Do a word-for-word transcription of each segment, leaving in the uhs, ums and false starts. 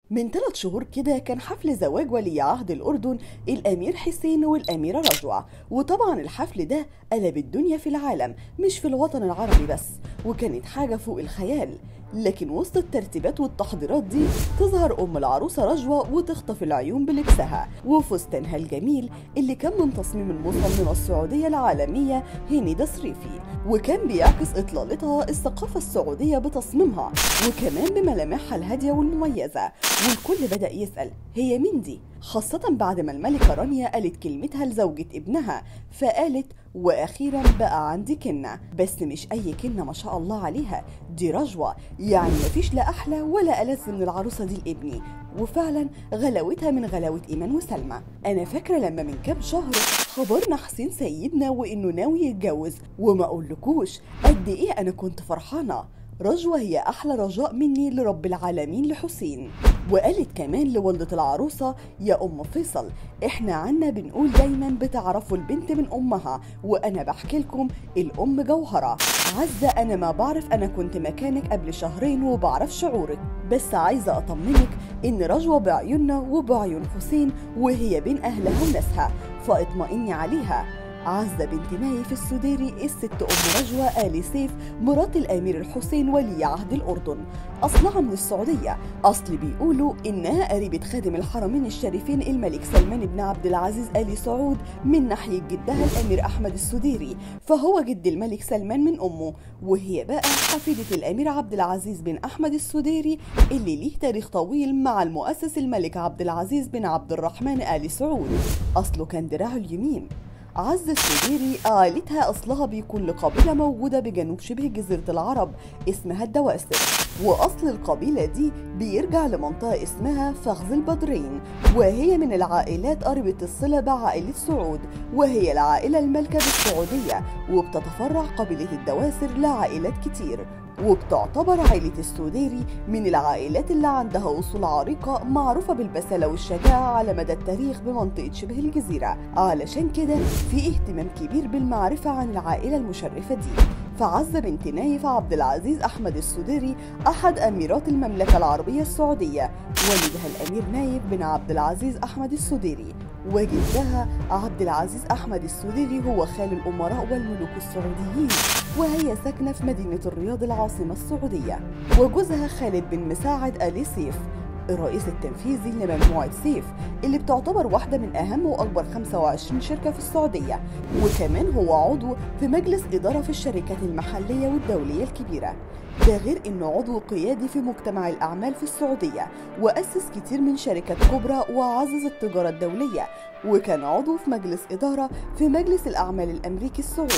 من ثلاث شهور كده كان حفل زواج ولي عهد الأردن الأمير حسين والأميرة رجوع. وطبعا الحفل ده قلب الدنيا في العالم، مش في الوطن العربي بس، وكانت حاجة فوق الخيال. لكن وسط الترتيبات والتحضيرات دي تظهر أم العروسة رجوة وتخطف العيون بلبسها وفستانها الجميل اللي كان من تصميم المصممة السعودية العالمية هنيدة صريفي، وكان بيعكس إطلالتها الثقافة السعودية بتصميمها وكمان بملامحها الهادية والمميزة. والكل بدأ يسأل هي مين دي؟ خاصة بعد ما الملكة رانيا قالت كلمتها لزوجة ابنها، فقالت وأخيرا بقى عندي كنة، بس مش أي كنة ما شاء الله عليها، دي رجوة، يعني مفيش لا أحلى ولا ألذ من العروسة دي لابني. وفعلا غلاوتها من غلاوة إيمان وسلمى. أنا فاكرة لما من كام شهر خبرنا حسين سيدنا وإنه ناوي يتجوز، وما أقولكوش قد إيه أنا كنت فرحانة. رجوة هي أحلى رجاء مني لرب العالمين لحسين. وقالت كمان لوالدة العروسة يا أم فيصل، إحنا عنا بنقول دايما بتعرفوا البنت من أمها، وأنا بحكي لكم الأم جوهرة. عزة أنا ما بعرف، أنا كنت مكانك قبل شهرين وبعرف شعورك، بس عايزة أطمنك إن رجوة بعيوننا وبعيون حسين، وهي بين أهلها وناسها، فاطمئني عليها. عزة بنت نايف السديري الست أم رجوة آل سيف مرات الأمير الحسين ولي عهد الأردن، أصلها من السعودية. أصل بيقولوا إنها قريبة خادم الحرمين الشريفين الملك سلمان بن عبد العزيز آل سعود من ناحية جدها الأمير أحمد السديري، فهو جد الملك سلمان من أمه، وهي بقى حفيدة الأمير عبد العزيز بن أحمد السديري اللي ليه تاريخ طويل مع المؤسس الملك عبد العزيز بن عبد الرحمن آل سعود، أصله كان دراعه اليمين. عزة السديري عائلتها أصلها بيكون لقبيلة موجودة بجنوب شبه جزيرة العرب اسمها الدواسر، وأصل القبيلة دي بيرجع لمنطقة اسمها فخذ البدرين، وهي من العائلات قريبة الصلة بعائلة سعود، وهي العائلة المالكة بالسعودية، وبتتفرع قبيلة الدواسر لعائلات كتير. وبتعتبر عائلة السديري من العائلات اللي عندها أصول عريقة معروفة بالبسالة والشجاعة على مدى التاريخ بمنطقة شبه الجزيرة، علشان كده في اهتمام كبير بالمعرفة عن العائلة المشرفة دي. فعزة بنت نايف عبد العزيز أحمد السديري أحد أميرات المملكة العربية السعودية، والدها الأمير نايف بن عبد العزيز أحمد السديري، وجدها عبد العزيز أحمد السديري هو خال الأمراء والملوك السعوديين، وهي ساكنة في مدينة الرياض العاصمة السعودية. وجوزها خالد بن مساعد آل سيف الرئيس التنفيذي لمجموعة سيف اللي بتعتبر واحدة من أهم وأكبر خمسة وعشرين شركة في السعودية، وكمان هو عضو في مجلس إدارة في الشركات المحلية والدولية الكبيرة. ده غير إنه عضو قيادي في مجتمع الأعمال في السعودية، وأسس كتير من شركات كبرى وعزز التجارة الدولية، وكان عضو في مجلس إدارة في مجلس الأعمال الأمريكي السعودي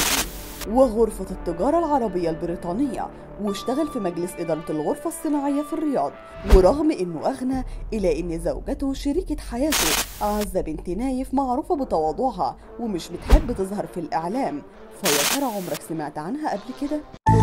وغرفة التجارة العربية البريطانية، واشتغل في مجلس إدارة الغرفة الصناعية في الرياض. ورغم إنه أغنى إلا إن زوجته شريكة حياته عزة بنت نايف معروفة بتواضعها ومش بتحب تظهر في الإعلام. فيا ترى عمرك سمعت عنها قبل كده؟